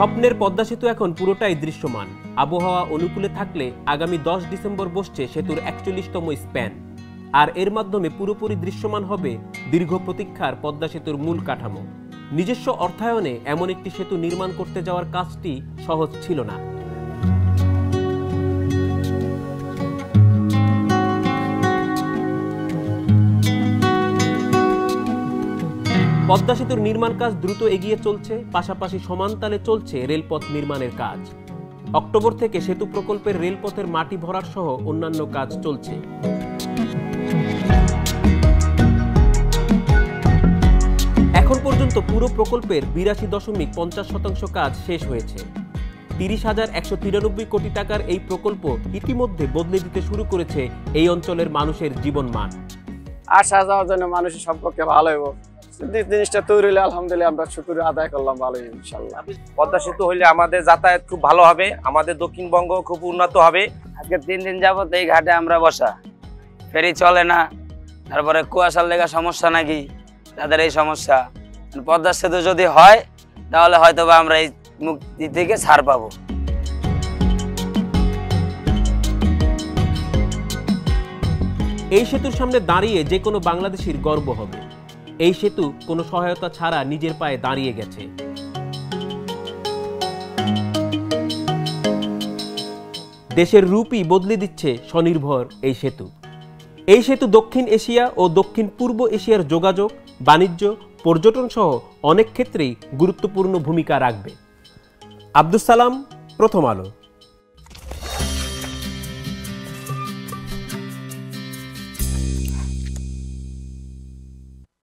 স্বপ্নের পদ্মা সেতু এখন পুরোটাই দৃশ্যমান। আবহাওয়া অনুকূলে থাকলে আগামী 10 ডিসেম্বর বসছে সেতুর 41তম স্প্যান। আর এর মাধ্যমে পুরোপুরি দৃশ্যমান হবে দীর্ঘ প্রতীক্ষার পদ্মা সেতুর মূল কাঠামো। নিজস্ব অর্থায়নে এমন একটি সেতু নির্মাণ করতে যাওয়ার কাজটি সহজ ছিল না। পদ্মা সেতুর নির্মাণ কাজ দ্রুত এগিয়ে চলছে, পাশাপাশি সমানতালে চলছে রেলপথ নির্মাণের কাজ। অক্টোবর থেকে সেতু প্রকল্পের রেলপথের মাটি ভরাট সহ অন্যান্য কাজ চলছে। এখন পর্যন্ত পুরো প্রকল্পের 82.50% কাজ শেষ হয়েছে। 30,193 কোটি টাকার এই প্রকল্প ইতিমধ্যে বদলে দিতে শুরু করেছে এই অঞ্চলের মানুষের জীবনমান। আসা যাওয়ার জন্য মানুষের সম্পর্কে ভালো হইব, জিনিসটা তৈরি হলে আলহামদুলিল্লাহ আমরা শুকর আদায় করলাম ভালো ইনশাআল্লাহ। পদ্মা সেতু হইলে আমাদের যাতায়াত খুব ভালো হবে, আমাদের দক্ষিণবঙ্গ খুব উন্নত হবে। আজকে 3 দিন যাবত এই ঘাটে আমরা বসা, ফেরি চলে না, তারপরে কুয়াশার লেগা সমস্যা নাকি তাদের এই সমস্যা। পদ্মা সেতু যদি হয় তাহলে হয়তো বা আমরা এই মুক্তি থেকে ছাড় পাবো। এই সেতুর সামনে দাঁড়িয়ে যে কোনো বাংলাদেশির গর্ব হবে। এই সেতু কোনো সহায়তা ছাড়া নিজের পায়ে দাঁড়িয়ে গেছে। দেশের রূপই বদলে দিচ্ছে স্বনির্ভর এই সেতু। এই সেতু দক্ষিণ এশিয়া ও দক্ষিণ পূর্ব এশিয়ার যোগাযোগ, বাণিজ্য, পর্যটন সহ অনেক ক্ষেত্রেই গুরুত্বপূর্ণ ভূমিকা রাখবে। আব্দুস সালাম, প্রথম আলো।